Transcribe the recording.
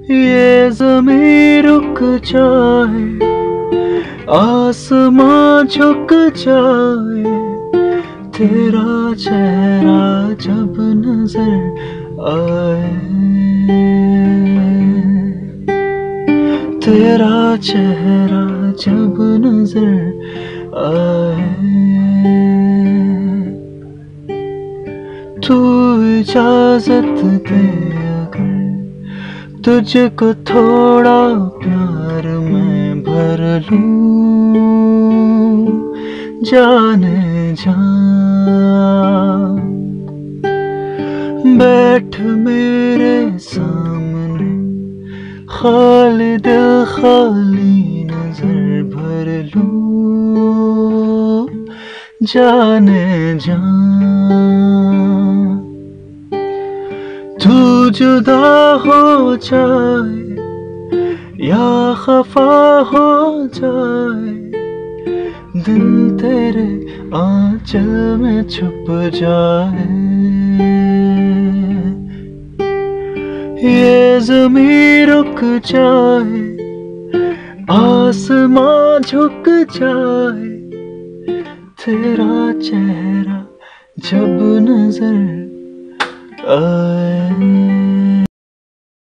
ये ज़मीं रुक जाए, आसमां झुक जाए, तेरा चेहरा जब नजर आए, तेरा चेहरा जब नजर आए। तू इजाजत दे अगर तुझको थोड़ा प्यार मैं भर लूं, जाने जा बैठ मेरे सामने, खाली दिल खाली नजर भर लूं, जाने जा। तू जुदा हो जाए या खफा हो जाए, दिल तेरे आंचल में छुप जाए। ये ज़मीं रुक जाए, आसमां झुक जाए, तेरा चेहरा जब नजर आए।